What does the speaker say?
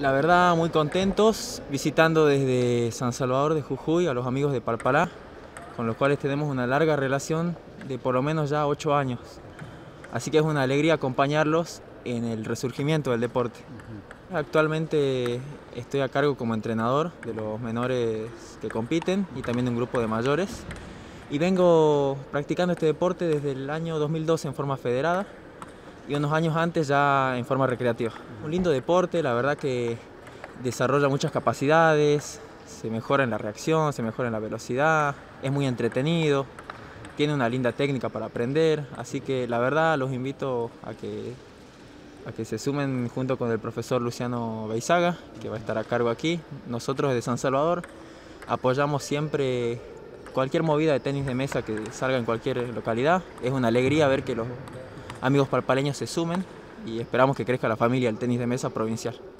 La verdad, muy contentos visitando desde San Salvador de Jujuy a los amigos de Palpalá, con los cuales tenemos una larga relación de por lo menos ya 8 años. Así que es una alegría acompañarlos en el resurgimiento del deporte. Actualmente estoy a cargo como entrenador de los menores que compiten y también de un grupo de mayores. Y vengo practicando este deporte desde el año 2012 en forma federada y unos años antes ya en forma recreativa. Un lindo deporte, la verdad que desarrolla muchas capacidades, se mejora en la reacción, se mejora en la velocidad, es muy entretenido, tiene una linda técnica para aprender, así que la verdad los invito a que se sumen junto con el profesor Luciano Beizaga, que va a estar a cargo aquí. Nosotros desde San Salvador apoyamos siempre cualquier movida de tenis de mesa que salga en cualquier localidad. Es una alegría ver que los amigos palpaleños se sumen y esperamos que crezca la familia del tenis de mesa provincial.